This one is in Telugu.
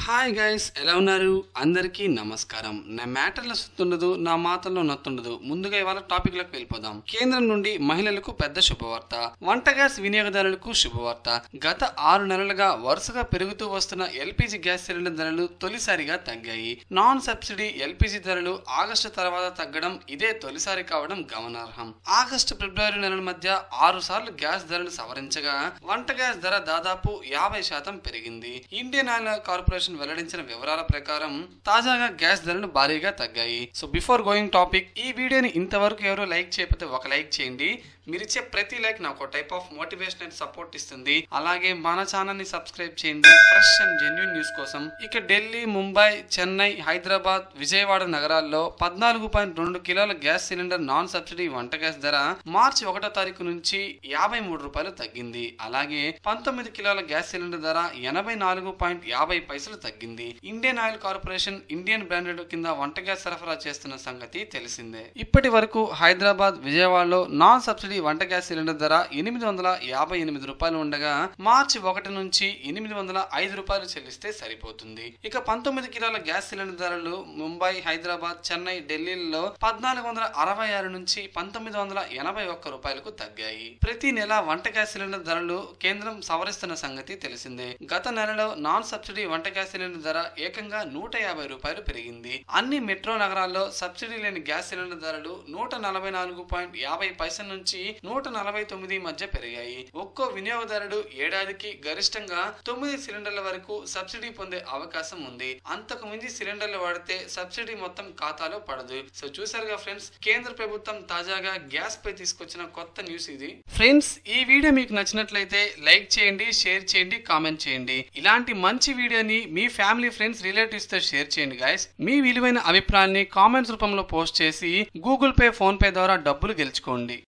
హాయ్ గైస్, ఎలా ఉన్నారు? అందరికీ నమస్కారం. నా మ్యాటర్లో సుత్తుండదు, నా మాటల్లో నత్తుండదు. ముందుగా ఇవాళ టాపిక్ లోకి వెళ్ళిపోదాం. కేంద్రం నుండి మహిళలకు పెద్ద శుభవార్త, వంట గ్యాస్ వినియోగదారులకు శుభవార్త. గత 6 నెలలుగా వరుసగా పెరుగుతూ వస్తున్న ఎల్పిజి గ్యాస్ సిలిండర్ ధరలు తొలిసారిగా తగ్గాయి. నాన్ సబ్సిడీ ఎల్పిజి ధరలు ఆగస్టు తర్వాత తగ్గడం ఇదే తొలిసారి కావడం గమనార్హం. ఆగస్టు ఫిబ్రవరి నెలల మధ్య 6 సార్లు గ్యాస్ ధరలు సవరించగా వంట గ్యాస్ ధర దాదాపు 50% పెరిగింది. ఇండియన్ ఆయిల్ కార్పొరేషన్ వెల్లడించిన వివరాల ప్రకారం తాజాగా గ్యాస్ ధరలు భారీగా తగ్గాయి. సో బిఫోర్ గోయింగ్ టాపిక్, ఈ వీడియోని ఇంతవరకు ఎవరు లైక్ చేయకపోతే ఒక లైక్ చేయండి. మీరిచ్చే ప్రతి లైక్ నాకు ఒక type of motivation and support ఇస్తుంది. అలాగే మన ఛానల్ ని సబ్స్క్రైబ్ చేయండి ఫ్రెష్ అండ్ జెన్యూన్ న్యూస్ కోసం. ఇక ఢిల్లీ, ముంబై, చెన్నై, హైదరాబాద్, విజయవాడ నగరాల్లో 14.2 కిలోల గ్యాస్ సిలిండర్ నాన్ సబ్సిడీ వంట గ్యాస్ ధర మార్చి 1వ తారీఖు నుంచి 53 రూపాయలు తగ్గింది. అలాగే 19 కిలోల గ్యాస్ సిలిండర్ ధర 84.50 పైసలు తగ్గింది. Indian Oil Corporation Indian branded కింద వంట గ్యాస్ సరఫరా చేస్తున్న సంగతి తెలిసిందే. ఇప్పటి వరకు హైదరాబాద్, విజయవాడలో నాన్ సబ్సిడీ వంట గ్యాస్ సిలిండర్ ధర 858 రూపాయలు ఉండగా మార్చి 1 నుంచి 805 రూపాయలు చెల్లిస్తే సరిపోతుంది. ఇక 19 కిలోల గ్యాస్ సిలిండర్ ధరలు ముంబై, హైదరాబాద్, చెన్నై, ఢిల్లీలో 1466 నుంచి 1981 రూపాయలకు తగ్గాయి. ప్రతి నెల వంట గ్యాస్ సిలిండర్ ధరలు కేంద్రం సవరిస్తున్న సంగతి తెలిసిందే. గత నెలలో నాన్ సబ్సిడీ వంట గ్యాస్ సిలిండర్ ధర ఏకంగా 150 రూపాయలు పెరిగింది. అన్ని మెట్రో నగరాల్లో సబ్సిడీ లేని గ్యాస్ సిలిండర్ ధరలు 144.50 పైసల నుంచి 149 మధ్య పెరిగాయి. ఒక్కో వినియోగదారుడు ఏడాదికి గరిష్టంగా 9 సిలిండర్ల వరకు సబ్సిడీ పొందే అవకాశం ఉంది. అంతకు మించి సిలిండర్లు వాడితే సబ్సిడీ మొత్తం ఖాతాలో పడదు. సో చూసారుగా ఫ్రెండ్స్, కేంద్ర ప్రభుత్వం తాజాగా గ్యాస్ పై తీసుకొచ్చిన కొత్త న్యూస్ ఇది. ఫ్రెండ్స్, ఈ వీడియో మీకు నచ్చినట్లయితే లైక్ చేయండి, షేర్ చేయండి, కామెంట్ చేయండి. ఇలాంటి మంచి వీడియోని మీ ఫ్యామిలీ, ఫ్రెండ్స్, రిలేటివ్స్ తో షేర్ చేయండి గైస్. మీ విలువైన అభిప్రాయాన్ని కామెంట్స్ రూపంలో పోస్ట్ చేసి గూగుల్ పే, ఫోన్ పే ద్వారా డబ్బులు గెలుచుకోండి.